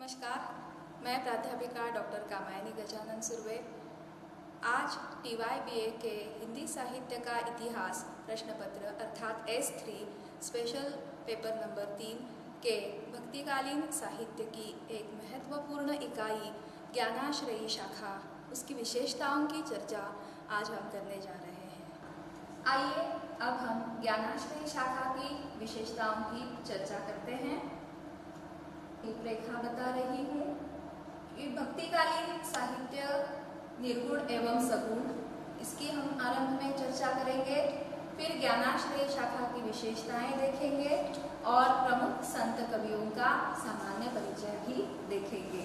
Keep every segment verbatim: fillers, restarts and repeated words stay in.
नमस्कार, मैं प्राध्यापिका डॉक्टर कामायनी गजानन सुर्वे। आज टी वाई बी ए के हिंदी साहित्य का इतिहास प्रश्न पत्र अर्थात S three special paper number तीन के भक्तिकालीन साहित्य की एक महत्वपूर्ण इकाई ज्ञानाश्रयी शाखा, उसकी विशेषताओं की चर्चा आज हम करने जा रहे हैं। आइए अब हम ज्ञानाश्रयी शाखा की विशेषताओं की चर्चा करते हैं। एक रेखा बता रही हूँ कि भक्तिकालीन साहित्य निर्गुण एवं सगुण, इसकी हम आरंभ में चर्चा करेंगे। फिर ज्ञानाश्रयी शाखा की विशेषताएं देखेंगे और प्रमुख संत कवियों का सामान्य परिचय भी देखेंगे।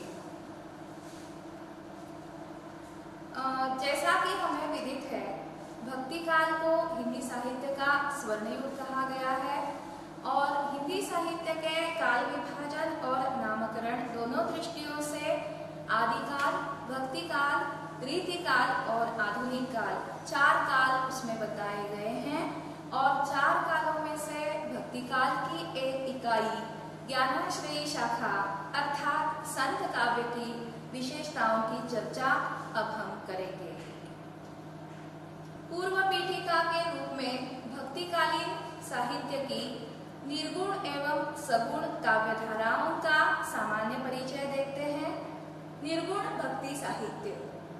जैसा कि हमें विदित है, भक्तिकाल को हिंदी साहित्य का स्वर्णयुग कहा गया है और हिंदी साहित्य के काल विभाजन और नामकरण दोनों दृष्टियों से आदिकाल, भक्तिकाल, रीतिकाल और आधुनिक काल, चार काल उसमें बताए गए हैं। और चार कालों में से भक्तिकाल की एक इकाई ज्ञानाश्रयी शाखा अर्थात संत काव्य की विशेषताओं की चर्चा अब हम करेंगे। पूर्व पीठिका के रूप में भक्तिकालीन साहित्य की निर्गुण एवं सगुण काव्यधाराओं का सामान्य परिचय देखते हैं। निर्गुण भक्ति साहित्य,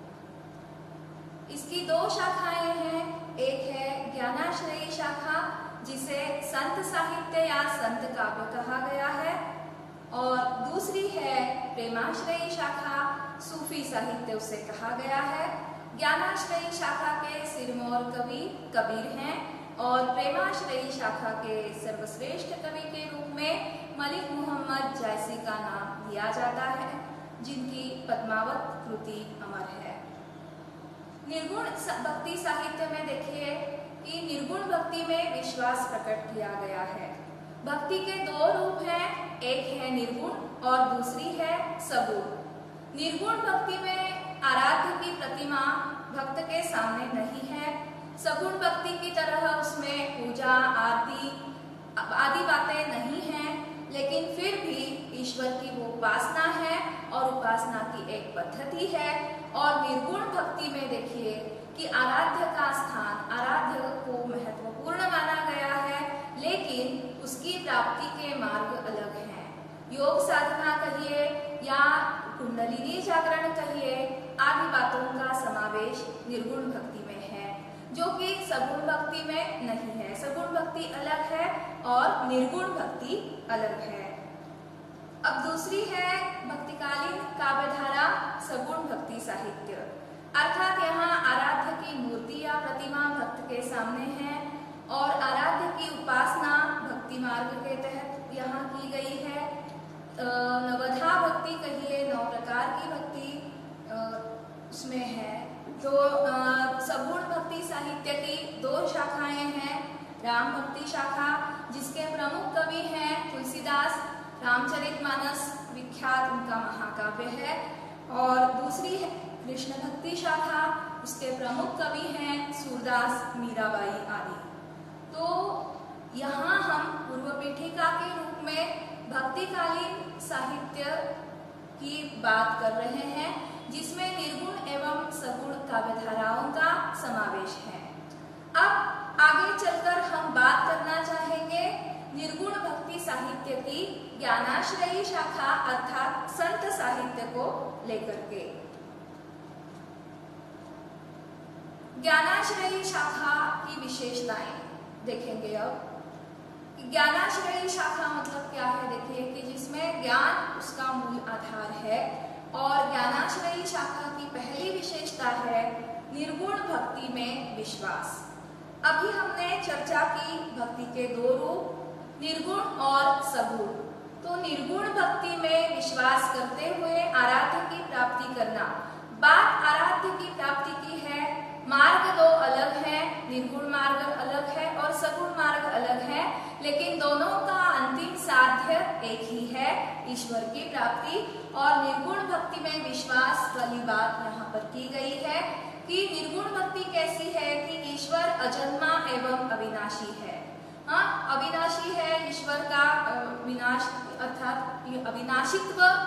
इसकी दो शाखाएं हैं। एक है ज्ञानाश्रयी शाखा, जिसे संत साहित्य या संत काव्य कहा गया है, और दूसरी है प्रेमाश्रयी शाखा, सूफी साहित्य उसे कहा गया है। ज्ञानाश्रयी शाखा के सिरमौर कवि कबीर हैं और प्रेमाश्रयी शाखा के सर्वश्रेष्ठ कवि के रूप में मलिक मोहम्मद जैसी का नाम लिया जाता है, जिनकी पद्मावत कृति अमर है। निर्गुण भक्ति साहित्य में देखिए कि निर्गुण भक्ति में विश्वास प्रकट किया गया है। भक्ति के दो रूप हैं, एक है निर्गुण और दूसरी है सगुण। निर्गुण भक्ति में आराध्य की प्रतिमा भक्त के सामने नहीं है। सगुण भक्ति की तरह उसमें पूजा आरती आदि बातें नहीं हैं, लेकिन फिर भी ईश्वर की वो उपासना है और उपासना की एक पद्धति है। और निर्गुण भक्ति में देखिए कि आराध्य का स्थान, आराध्य को महत्वपूर्ण माना गया है, लेकिन उसकी प्राप्ति के मार्ग अलग हैं। योग साधना कहिए या कुंडलिनी जागरण कहिए, आदि बातों का समावेश निर्गुण भक्ति में है, जो कि सगुण भक्ति में नहीं है। सगुण भक्ति अलग है और निर्गुण भक्ति अलग है। अब दूसरी है भक्तिकालीन काव्यधारा सगुण भक्ति साहित्य, अर्थात यहाँ आराध्य की मूर्ति या प्रतिमा भक्त के सामने है और आराध्य की उपासना भक्ति मार्ग के तहत यहाँ की गई है। नवधा भक्ति कहिए, नौ प्रकार की भक्ति उसमें है। तो सगुण भक्ति साहित्य की दो शाखाएं हैं। राम भक्ति शाखा, जिसके प्रमुख कवि हैं तुलसीदास, रामचरितमानस विख्यात उनका महाकाव्य है, और दूसरी है कृष्ण भक्ति शाखा, उसके प्रमुख कवि हैं सूरदास, मीराबाई आदि। तो यहाँ हम पूर्व पीठिका के रूप में भक्तिकालीन साहित्य की बात कर रहे हैं, जिसमें निर्गुण एवं सगुण काव्यधाराओं का समावेश है। अब आगे चलकर हम बात करना चाहेंगे निर्गुण भक्ति साहित्य की ज्ञानाश्रयी शाखा अर्थात संत साहित्य को लेकर के। ज्ञानाश्रयी शाखा की विशेषताएं देखेंगे। अब ज्ञानाश्रयी शाखा मतलब क्या है, देखिए कि जिसमें ज्ञान उसका मूल आधार है। और ज्ञानाश्रयी शाखा की पहली विशेषता है निर्गुण भक्ति में विश्वास। अभी हमने चर्चा की भक्ति के दो रूप, निर्गुण और सगुण। तो निर्गुण भक्ति में विश्वास करते हुए आराध्य की प्राप्ति करना। बात आराध्य की प्राप्ति की है, मार्ग दो अलग है, निर्गुण मार्ग अलग है और सगुण मार्ग अलग है, लेकिन दोनों का अंतिम साध्य एक ही है, ईश्वर की प्राप्ति। और निर्गुण भक्ति में विश्वास वाली बात यहाँ पर की गई है कि निर्गुण भक्ति कैसी है कि ईश्वर अजन्मा एवं अविनाशी है। हाँ, अविनाशी है ईश्वर का विनाश अर्थात अविनाशित्व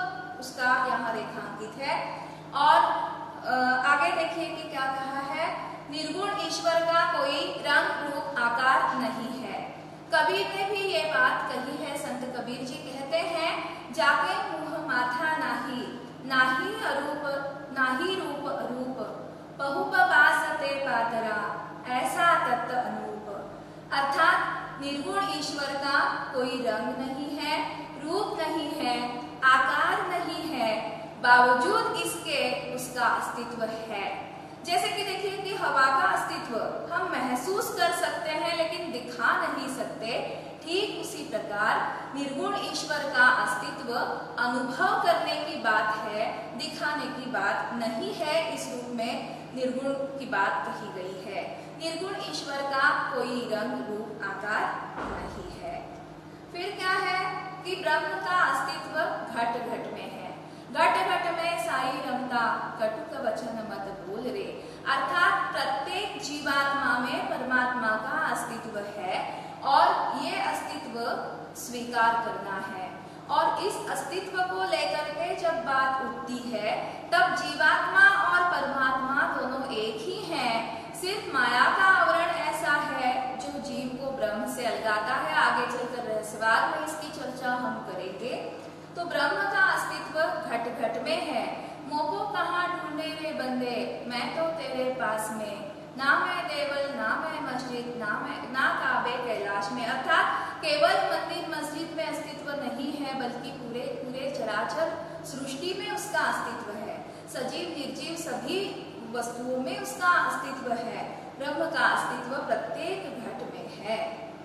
उसका यहाँ रेखांकित है। और आगे देखिए कि क्या कहा है, निर्गुण ईश्वर का कोई रंग रूप आकार नहीं है। कबीर ने भी ये बात कही है। संत कबीर जी कहते हैं, जाके मुँह माथा नाही, नाही अरूप नाही रूप अरूप, बहुप बासते पातरा, ऐसा तत्त अनूप। अर्थात निर्गुण ईश्वर का कोई रंग नहीं है, रूप नहीं है, आकार नहीं है, बावजूद इसके उसका अस्तित्व है। जैसे कि देखिए कि हवा का अस्तित्व हम महसूस कर सकते हैं लेकिन दिखा नहीं सकते, ठीक उसी प्रकार निर्गुण ईश्वर का अस्तित्व अनुभव करने की बात है, दिखाने की बात नहीं है। इस रूप में निर्गुण की बात कही गई है। निर्गुण ईश्वर का कोई रंग रूप आकार नहीं है। फिर क्या है कि ब्रह्म का अस्तित्व घट घट में है। घट घट में साई रमता, कटुक वचन मत बोल रे। अर्थात प्रत्येक जीवात्मा में परमात्मा का अस्तित्व है और ये अस्तित्व स्वीकार करना है। और इस अस्तित्व को लेकर के जब बात उठती है तब जीवात्मा और परमात्मा दोनों एक ही हैं। सिर्फ माया का आवरण ऐसा है जो जीव को ब्रह्म से अलगाता है। आगे चलकर रहस्यवाद में इसकी चर्चा हम करेंगे। तो ब्रह्म का अस्तित्व घट घट में है। मोको कहाँ ढूंढे रे बंदे, मैं तो तेरे पास में, ना मैं देवल ना मैं मस्जिद, ना मैं ना काबे कैलाश में। अर्थात केवल मंदिर मस्जिद में अस्तित्व नहीं है बल्कि पूरे पूरे चराचर सृष्टि में उसका अस्तित्व है। सजीव निर्जीव सभी वस्तुओं में उसका अस्तित्व है। ब्रह्म का अस्तित्व प्रत्येक घट में है।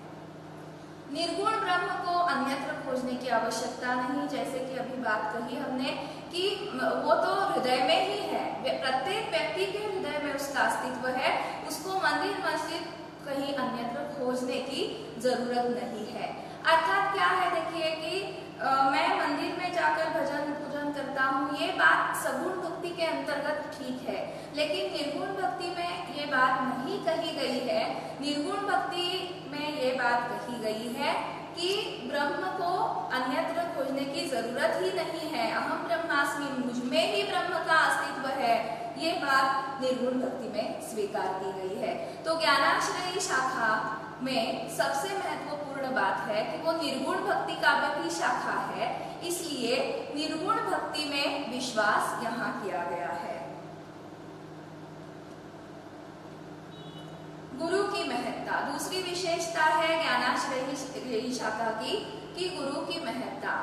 निर्गुण ब्रह्म को अन्यत्र खोजने की आवश्यकता नहीं। जैसे कि अभी बात कही हमने कि वो तो हृदय में ही है, प्रत्येक व्यक्ति के हृदय में उसका अस्तित्व है। उसको मंदिर मस्जिद कहीं अन्यत्र खोजने की जरूरत नहीं है। अर्थात क्या है, देखिए कि आ, मैं मंदिर में जाकर भजन पूजन करता हूँ, ये बात सगुण भक्ति के अंतर्गत ठीक है, लेकिन निर्गुण भक्ति में ये बात नहीं कही गई है। निर्गुण भक्ति में ये बात कही गई है कि ब्रह्म को अन्यत्र खोजने की जरूरत ही नहीं है। अहम ब्रह्मास्मि, मुझ में ही ब्रह्म का अस्तित्व है, ये बात निर्गुण भक्ति में स्वीकार की गई है। तो ज्ञानाश्रयी शाखा में सबसे महत्वपूर्ण बात है कि वो निर्गुण भक्ति काव्य की शाखा है, इसलिए निर्गुण भक्ति में विश्वास यहाँ किया गया है। गुरु की महत्ता, दूसरी विशेषता है ज्ञानाश्रयी शाखा की कि गुरु की महत्ता।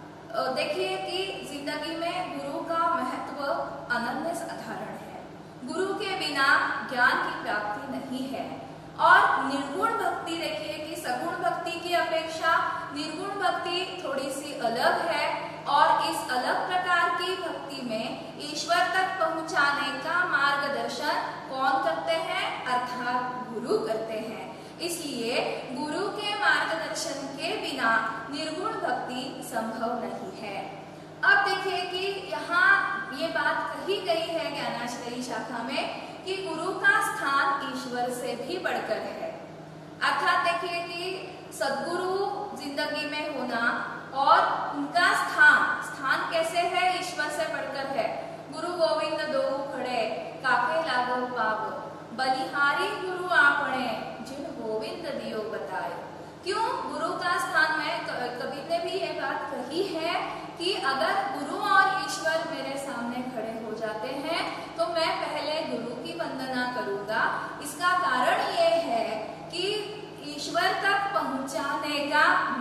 देखिए कि जिंदगी में गुरु का महत्व अनन्य साधारण है। गुरु के बिना ज्ञान की प्राप्ति नहीं है। और निर्गुण भक्ति देखिए कि सगुण भक्ति की अपेक्षा निर्गुण भक्ति थोड़ी सी अलग है। और इस अलग प्रकार की भक्ति में ईश्वर तक पहुंचाने का मार्गदर्शन कौन करते हैं, अर्थात गुरु करते हैं। इसलिए गुरु के मार्गदर्शन के बिना निर्गुण भक्ति संभव नहीं है। अब देखिए कि यहाँ ये बात कही गई है ज्ञानाश्रयी शाखा में कि गुरु का स्थान ईश्वर से भी बढ़कर है। अर्थात देखिए कि सद्गुरु जिंदगी में होना और उनका स्थान स्थान कैसे है, ईश्वर से बढ़कर है। गुरु गोविंद दो खड़े काके लागो पाव, बलिहारी गुरु आपने जिन गोविंद दियो बताए। क्यों गुरु का स्थान में, कबीर ने भी ये बात कही है कि अगर गुरु और ईश्वर मेरे सामने खड़े हो जाते हैं तो मैं पहले गुरु की वंदना करूंगा। इसका कारण ये है कि ईश्वर तक पहुंचाने का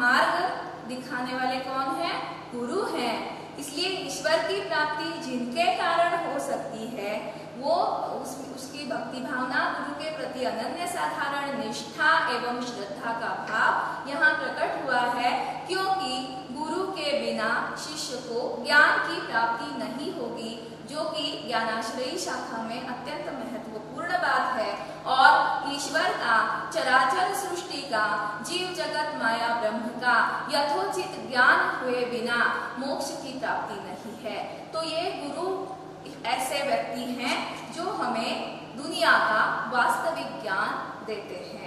मार्ग दिखाने वाले कौन है, गुरु हैं। इसलिए ईश्वर की प्राप्ति जिनके कारण हो सकती है वो उस, उसकी भक्ति भावना, गुरु के प्रति अनन्य साधारण निष्ठा एवं श्रद्धा का भाव यहाँ प्रकट हुआ है। क्योंकि गुरु के बिना शिष्य को ज्ञान की प्राप्ति नहीं होगी, जो कि ज्ञानाश्रयी शाखा में अत्यंत महत्वपूर्ण बात है। और ईश्वर का, चराचर सृष्टि का, जीव जगत माया ब्रह्म का यथोचित ज्ञान हुए बिना मोक्ष की प्राप्ति नहीं है। तो ये गुरु ऐसे व्यक्ति हैं जो हमें दुनिया का वास्तविक ज्ञान देते हैं।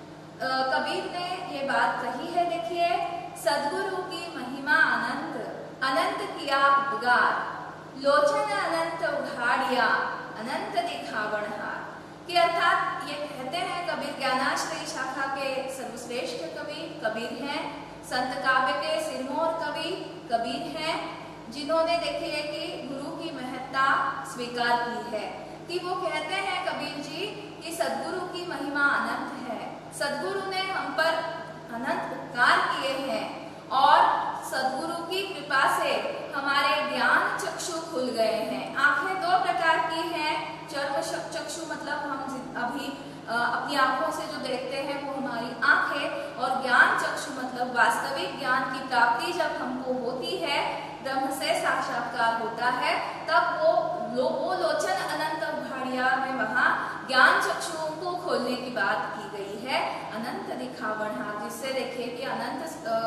कबीर ने ये बात कही है, देखिए, सद्गुरु की महिमा अनंत, अनंत किया उपकार, लोचन अनंत उघाड़िया, अनंत दिखावनहार। कि अर्थात ये कहते हैं कबीर ज्ञानाश्रयी शाखा के सर्वश्रेष्ठ कवि कबीर हैं, संत काव्य के सिरमौर कवि कबीर हैं, जिन्होंने देखिए कि गुरु की महत्ता स्वीकार की है। कि वो कहते हैं कबीर जी कि सदगुरु की महिमा अनंत है, सदगुरु ने हम पर अनंत उपकार किए हैं और सदगुरु की कृपा से हमारे ज्ञान चक्षु खुल गए हैं। आंखें दो प्रकार की हैं, चर्म चक्षु मतलब हम अभी अपनी आंखों से जो देखते हैं वो हमारी आंख है, और ज्ञान चक्षु मतलब वास्तविक ज्ञान की प्राप्ति जब हमको होती है, ब्रह्म से साक्षात्कार होता है, तब वो लो, वो लोचन अनंत उघाड़िया में वहाँ ज्ञान चक्षुओं को खोलने की बात की गई है। अनंत दिखावनहार, जिससे देखिए कि अनंत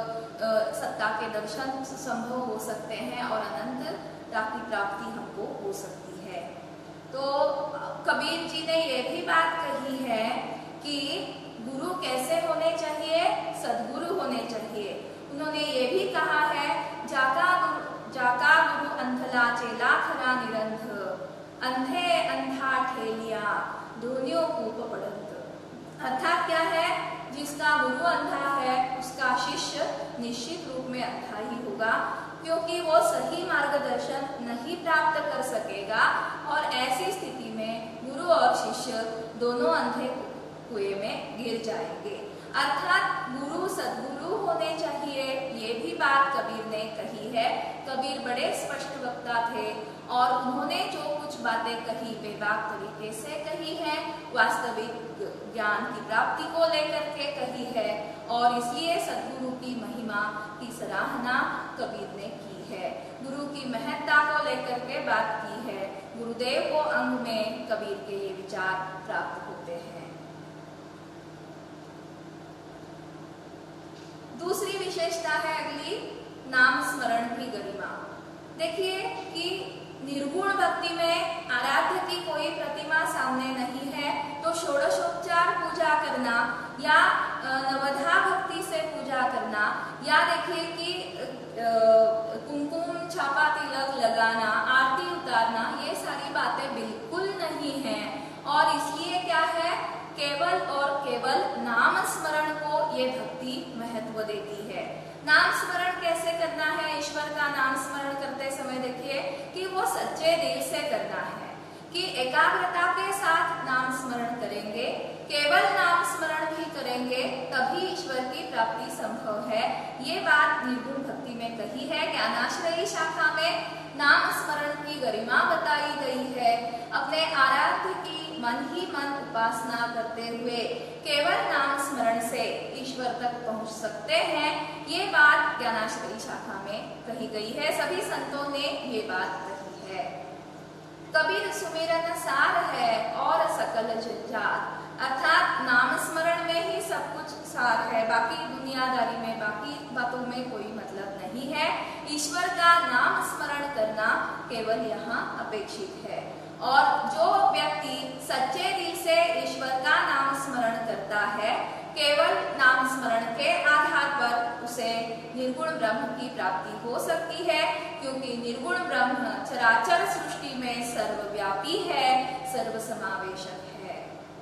सत्ता के दर्शन संभव हो सकते हैं और अनंतता की प्राप्ति हमको हो सकती है। तो कबीर जी ने ये भी बात कही है कि गुरु कैसे होने चाहिए, सदगुरु होने चाहिए। उन्होंने ये भी कहा है, जाका गुरु जाका गुरु अंधला चेला खरा निरंध, अंधे अंधा ठेलिया दोनियों कूप पड़ंत। अर्थात क्या है, जिसका गुरु अंधा है उसका शिष्य निश्चित रूप में अंधा ही होगा, क्योंकि वो सही मार्गदर्शन नहीं प्राप्त कर सकेगा, और ऐसी स्थिति में गुरु और शिष्य दोनों अंधे कुएं में गिर जाएंगे। अर्थात गुरु सदगुरु होने चाहिए, ये भी बात कबीर ने कही है। कबीर बड़े स्पष्ट वक्ता थे और उन्होंने जो कुछ बातें कही बेबाक तरीके से कही है, वास्तविक ज्ञान की प्राप्ति को लेकर के कही है, और इसलिए सदगुरु की महिमा की सराहना कबीर ने की है। गुरु की महत्ता को लेकर के बात की है। गुरुदेव को अंग में कबीर के ये विचार प्राप्त होते हैं। दूसरी विशेषता है अगली, नाम स्मरण की गरिमा। देखिए कि निर्गुण भक्ति में आराध्य की कोई प्रतिमा सामने नहीं है, तो षोडशोपचार पूजा करना या नवधा भक्ति से पूजा करना, या देखिए कि कुमकुम छापा तिलक लगाना, आरती उतारना, ये सारी बातें बिल्कुल नहीं है। और इसलिए क्या है, केवल और केवल नाम स्मरण को ये भक्ति महत्व देती है। नाम स्मरण कैसे करना है, ईश्वर का नाम स्मरण करते समय देखिए कि वो सच्चे दिल से करना है, कि एकाग्रता के साथ नाम स्मरण करेंगे, केवल नाम स्मरण भी करेंगे तभी ईश्वर की प्राप्ति संभव है। ये बात निर्गुण भक्ति में कही है। ज्ञानाश्रयी शाखा में नाम स्मरण की गरिमा बताई गई है। अपने आराध्य की मन ही मन उपासना करते हुए केवल नाम स्मरण से ईश्वर तक पहुंच सकते हैं, ये बात ज्ञानाश्रयी शाखा में कही गई है। सभी संतों ने ये बात कही है। कबीर सुमिरन सार है और सकल जंजाल, अर्थात नाम स्मरण में ही सब कुछ सार है, बाकी दुनियादारी में, बाकी बातों में कोई मतलब नहीं है। ईश्वर का नाम स्मरण करना केवल यहाँ अपेक्षित है, और जो व्यक्ति सच्चे दिल से ईश्वर का नाम स्मरण करता है, केवल नाम स्मरण के आधार पर उसे निर्गुण ब्रह्म की प्राप्ति हो सकती है, क्योंकि निर्गुण ब्रह्म चराचर सृष्टि में सर्वव्यापी है, सर्वसमावेशक है।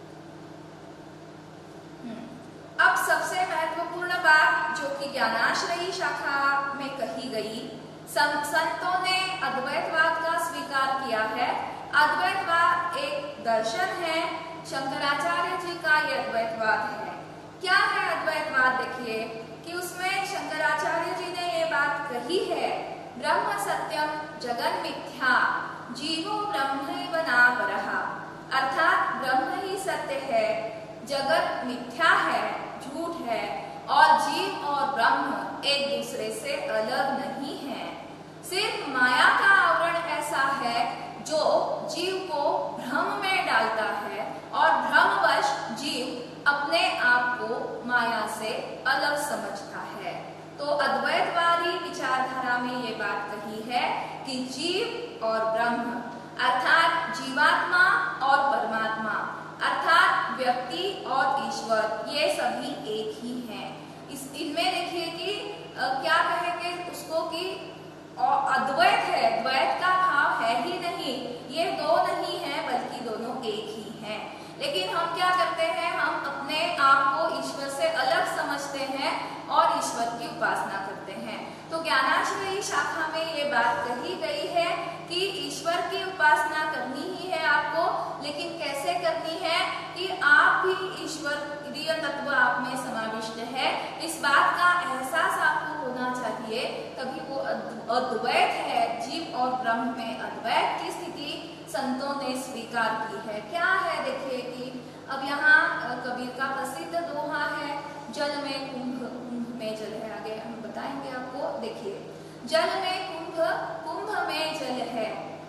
अब सबसे महत्वपूर्ण बात जो कि ज्ञानाश्रयी शाखा में कही गई, संतों ने अद्वैतवाद का स्वीकार किया है। अद्वैतवाद एक दर्शन है, शंकराचार्य जी का ये अद्वैतवाद है। क्या है अद्वैतवाद, देखिए कि उसमें शंकराचार्य जी ने ये बात कही है, ब्रह्म सत्यम जगन मिथ्या जीवो ब्रह्मैव नापरः, अर्थात ब्रह्म ही सत्य है, जगत मिथ्या है, झूठ है, और जीव और ब्रह्म एक दूसरे से अलग नहीं है। सिर्फ माया का आवरण ऐसा है जो जीव को भ्रम में डालता है, और भ्रमवश जीव अपने आप को माया से अलग समझता है। तो अद्वैतवादी विचारधारा में ये बात कही है कि जीव और ब्रह्म, अर्थात जीवात्मा और परमात्मा, अर्थात व्यक्ति और ईश्वर, ये सभी एक ही हैं। इस इनमें देखिए कि क्या कहेंगे उसको कि और अद्वैत है, द्वैत का भाव है ही नहीं, ये दो नहीं है बल्कि दोनों एक ही हैं। लेकिन हम क्या करते हैं, हम अपने आप को ईश्वर से अलग समझते हैं और ईश्वर की उपासना करते हैं। तो ज्ञानाश्रयी शाखा में ये बात कही गई है कि ईश्वर की उपासना करनी ही है आपको, लेकिन कैसे करनी है कि आप भी ईश्वरीय तत्व आप में समाविष्ट है, इस बात का एहसास आपको होना चाहिए, तभी वो अद्वैत है। जीव और ब्रह्म में अद्वैत की स्थिति संतों ने स्वीकार की है। क्या है देखिए कि अब यहाँ कबीर का प्रसिद्ध दोहा है, जल में कुंभ, कुंभ में जल है, आगे हम बताएंगे आपको। देखिए, जल में कुंभ, कुंभ में जल है,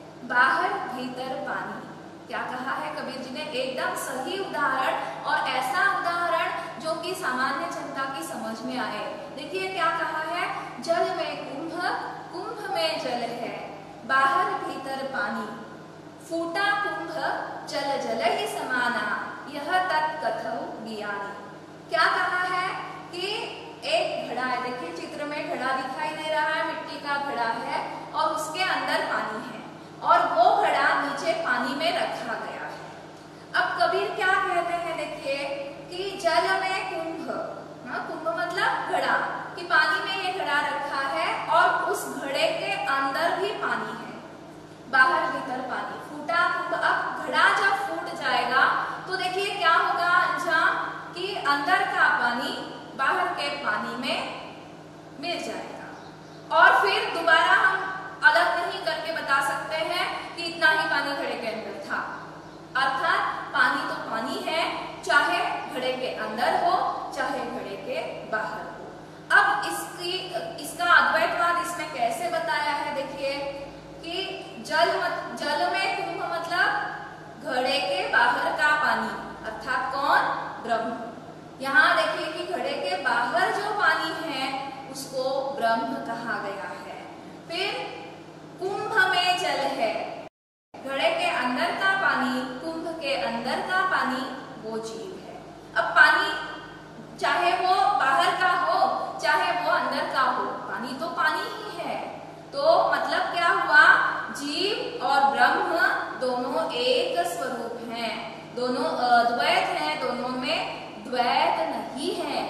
बाहर भीतर पानी। क्या कहा है कबीर जी ने, एकदम सही उदाहरण और ऐसा उदाहरण जो कि सामान्य जनता की समझ में आए। देखिए क्या कहा है, जल में कुंभ, कुंभ में जल है, बाहर भीतर पानी, फूटा कुंभ जल जल ही समाना, यह तत्कथौ ज्ञानी। क्या कहा है कि एक घड़ा है, देखिए चित्र में घड़ा दिखाई दे रहा है, मिट्टी का घड़ा है और उसके अंदर पानी है और वो घड़ा नीचे पानी में रखा गया है। अब कबीर क्या कहते हैं, देखिए कि जल में कुंभ, हाँ कुंभ मतलब घड़ा, कि पानी में ये घड़ा रखा है और उस घड़े के अंदर भी पानी है, बाहर भीतर पानी, फूटा कुंभ। अब घड़ा जब फूट जाएगा तो देखिए क्या होगा अंजाम, कि अंदर का पानी बाहर के पानी में मिल जाएगा और फिर दोबारा हम अलग नहीं करके बता सकते हैं कि इतना ही पानी घड़े के अंदर था। अर्थात पानी तो पानी है, चाहे घड़े के अंदर हो चाहे घड़े के बाहर हो। अब इसकी इसका अद्वैतवाद इसमें कैसे बताया है, देखिए कि जल मत, जल में कुंभ मतलब घड़े के बाहर का पानी, अर्थात कौन, ब्रह्म। यहाँ देखिए कि घड़े के बाहर जो पानी है उसको ब्रह्म कहा गया है। फिर कुंभ में जल है, घड़े के अंदर का पानी, कुंभ के अंदर का पानी वो जीव है। अब पानी चाहे वो बाहर का हो चाहे वो अंदर का हो, पानी तो पानी ही है। तो मतलब क्या हुआ, जीव और ब्रह्म दोनों एक स्वरूप हैं, दोनों अद्वैत हैं, दोनों में द्वैत नहीं है।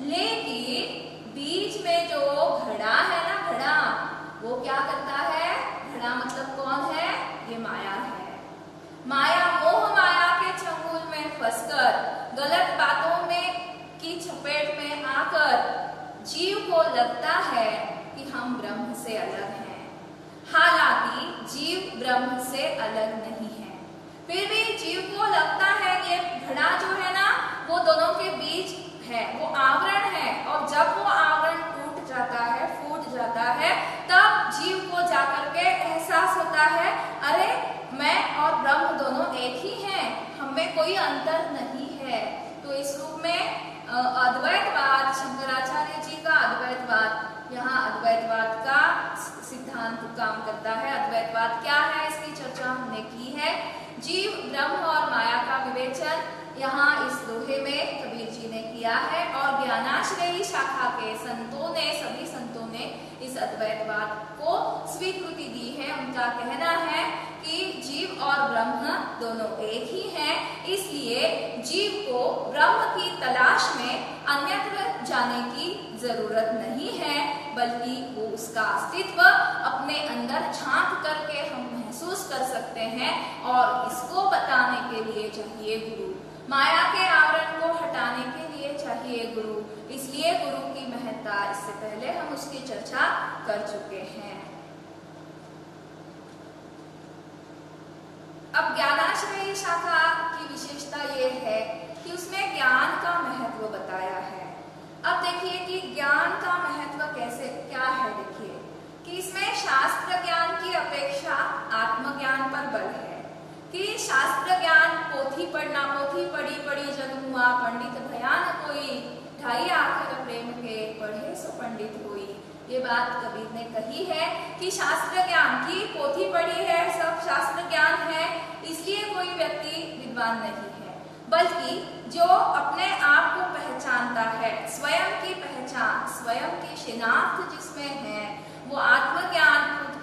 लेकिन बीच में जो घड़ा है ना, घड़ा वो क्या करता है, घड़ा मतलब कौन है, ये माया है। माया, मोह माया के चंगुल में फंसकर, गलत बातों में की चपेट में आकर जीव को लगता है कि हम ब्रह्म से अलग हैं। हालांकि जीव ब्रह्म से अलग नहीं है, फिर भी जीव को लगता है ये घड़ा जो है ना वो दोनों के बीच है, वो आवरण है। और जब वो आवरण टूट जाता है, फूट जाता है, तब जीव को जाकर के एहसास होता है, अरे मैं और ब्रह्म दोनों एक ही हैं, हम में कोई अंतर नहीं है। तो इस रूप में अद्वैतवाद, शंकराचार्य जी का अद्वैतवाद, यहाँ अद्वैतवाद का सिद्धांत काम करता है। अद्वैतवाद क्या है, इसकी चर्चा हमने की है। जीव, ब्रह्म और माया का विवेचन यहाँ इस दोहे में कबीर जी ने किया है और ज्ञानाश्रयी शाखा के संतों ने, सभी संतों ने इस अद्वैतवाद को स्वीकृति दी है। उनका कहना है कि जीव और ब्रह्म दोनों एक ही हैं, इसलिए जीव को ब्रह्म की तलाश में अन्यत्र जाने की जरूरत नहीं है, बल्कि वो उसका अस्तित्व अपने अंदर झांक करके हम महसूस कर सकते हैं। और इसको बताने के लिए चाहिए गुरु, माया के आवरण को हटाने के लिए चाहिए गुरु। इसलिए गुरु की महत्ता इससे पहले हम उसकी चर्चा कर चुके हैं। अब ज्ञानाश्रयी शाखा की विशेषता ये है कि उसमें ज्ञान का महत्व बताया है। अब देखिए कि ज्ञान का महत्व कैसे, क्या है, देखिए कि इसमें शास्त्र ज्ञान की अपेक्षा आत्मज्ञान पर बल है। कि शास्त्र ज्ञान, पोथी पढ़ना, पोथी पढ़ी पढ़ी जग हुआ पंडित भयान कोई, ढाई आखर प्रेम के पढ़े सो पंडित होई। ये बात कबीर ने कही है कि शास्त्र ज्ञान की पोथी पढ़ी है, सब शास्त्र ज्ञान है, इसलिए कोई व्यक्ति विद्वान नहीं है, बल्कि जो अपने आप को पहचानता है, स्वयं की पहचान, स्वयं की शिनाख्त जिसमें है, वो आत्मज्ञान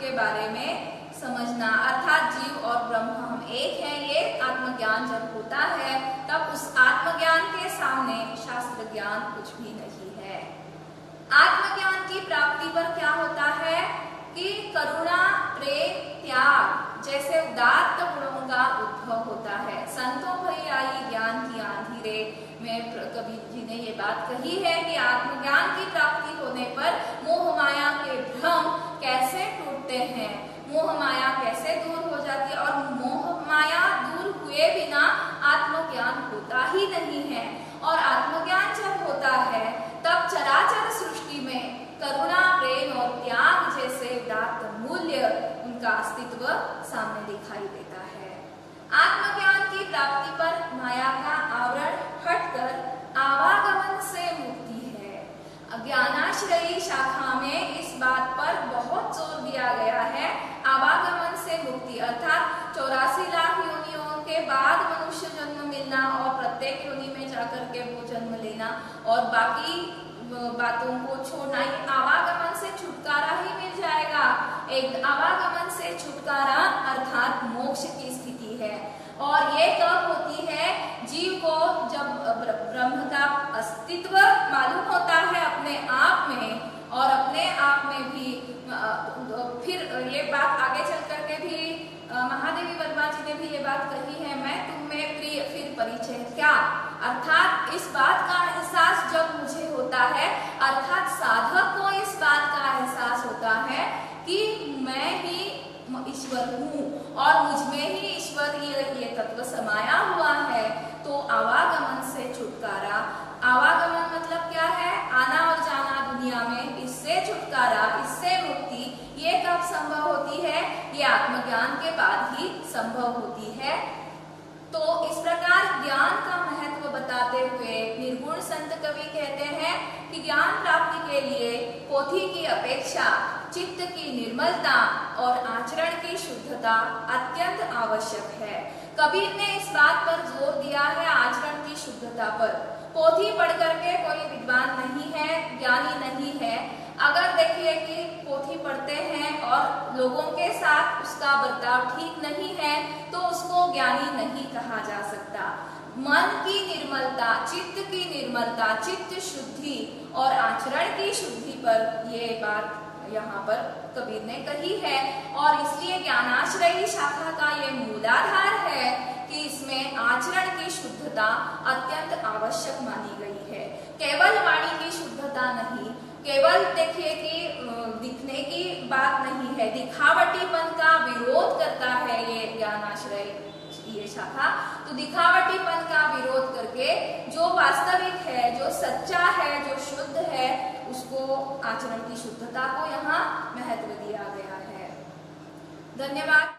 के बारे में समझना, अर्थात जीव और ब्रह्म हम एक हैं, ये आत्मज्ञान जब होता है तब उस आत्मज्ञान के सामने शास्त्र ज्ञान कुछ भी नहीं है। आत्मज्ञान की प्राप्ति पर क्या होता है कि करुणा, प्रेम, त्याग जैसे उदात्त गुणों का उद्भव होता है। संतों भरी आई ज्ञान की आंधी रे में कबीर जी ने ये बात कही है कि आत्मज्ञान की प्राप्ति होने पर मोह माया के भ्रम कैसे टूटते हैं, मोह माया कैसे दूर हो जाती है, और मोह माया दूर हुए बिना आत्मज्ञान होता ही नहीं है। और आत्मज्ञान जब होता है तब चराचर सृष्टि में करुणा, प्रेम और त्याग जैसे उदात्त मूल्य उनका अस्तित्व सामने दिखाई देता है। आत्मज्ञान की प्राप्ति पर माया का आवरण हटकर आवागमन से मुक्ति है। ज्ञानाश्रयी शाखा में इस बात पर बहुत जोर दिया गया है, आवागमन से मुक्ति अर्थात चौरासी लाख योनियों के बाद मनुष्य जन्म मिलना और प्रत्येक योनि में जाकर के वो जन्म लेना और बाकी बातों को छोड़ना, ये आवागमन से छुटकारा ही मिल जाएगा। एक आवागमन से छुटकारा अर्थात मोक्ष की स्थिति है। और ये कब होती है? जीव को जब ब्रह्म का अस्तित्व मालूम होता है अपने आप में, और अपने आप में भी फिर ये बात आगे चल करके भी महादेवी वर्मा जी ने भी ये बात कही है, मैं तुम में प्रिय फिर परिचय क्या, अर्थात इस बात का एहसास जब मुझे होता है, अर्थात साधक को इस बात का एहसास होता है कि मैं ही ईश्वर हूँ और मुझ में ही ईश्वर ये, ये तत्व समाया हुआ है, तो आवागमन से छुटकारा। आवागमन मतलब क्या है? आना और जाना दुनिया में, इससे छुटकारा, इससे मुक्ति, ये कब संभव होती है? ये आत्मज्ञान के बाद ही संभव होती है। तो इस प्रकार ज्ञान का महत्व बताते हुए निर्गुण संत कवि कहते हैं कि ज्ञान प्राप्ति के लिए पोथी की अपेक्षा चित्त की निर्मलता और आचरण की शुद्धता अत्यंत आवश्यक है। कबीर ने इस बात पर जोर दिया है, आचरण की शुद्धता पर। पोथी पढ़ करके कोई विद्वान नहीं है, ज्ञानी नहीं है। अगर देखिए कि पोथी पढ़ते हैं और लोगों के साथ उसका बर्ताव ठीक नहीं है तो उसको ज्ञानी नहीं कहा जा सकता। मन की निर्मलता, चित्त की निर्मलता, चित्त शुद्धि और आचरण की शुद्धि पर ये बात यहाँ पर कबीर ने कही है। और इसलिए ज्ञानाश्रयी शाखा का ये मूलाधार है कि इसमें आचरण की शुद्धता अत्यंत आवश्यक मानी गई है। केवल वाणी की शुद्धता नहीं, केवल देखिए कि दिखने की बात नहीं है, दिखावटीपन का विरोध करता है ये ज्ञानाश्रय ये शाखा। तो दिखावटीपन का विरोध करके जो वास्तविक है, जो सच्चा है, जो शुद्ध है, उसको आचरण की शुद्धता को यहाँ महत्व दिया गया है। धन्यवाद।